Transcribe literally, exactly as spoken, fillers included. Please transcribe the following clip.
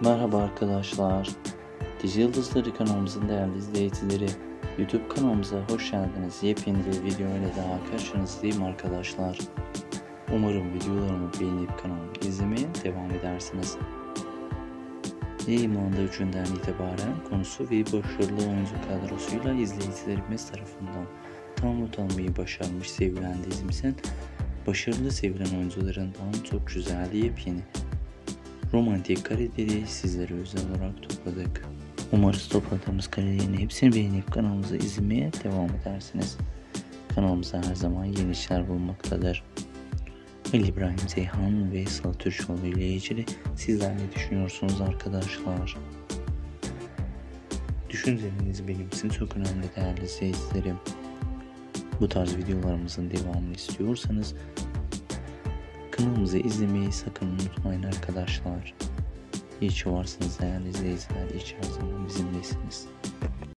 Merhaba arkadaşlar. Dizi Yıldızları kanalımızın değerli izleyicileri, YouTube kanalımıza hoş geldiniz. Yepyeni bir video ile daha karşınızdayım arkadaşlar. Umarım videolarımı beğenip kanalımı izlemeye devam edersiniz. Yayınlandığı üçünden itibaren konusu ve başarılı oyuncu kadrosuyla izleyicilerimiz tarafından tam not almayı başarmış sevilen dizimizin başarılı sevilen oyuncularından çok güzel yepyeni romantik kareleri sizlere özel olarak topladık. Umarız topladığımız karelerin hepsini beğenip kanalımıza izlemeye devam edersiniz. Kanalımıza her zaman yeni işler bulmaktadır. Ali İbrahim Zeyhan ve Sıla Türkoğlu ile ilgili sizler ne düşünüyorsunuz arkadaşlar? Düşünceleriniz benim için çok önemli değerli izleyicilerim. Bu tarz videolarımızın devamını istiyorsanız kanalımızı izlemeyi sakın unutmayın arkadaşlar. İyi ki varsınız değerli izleyiciler. İyi ki her zaman bizimlesiniz.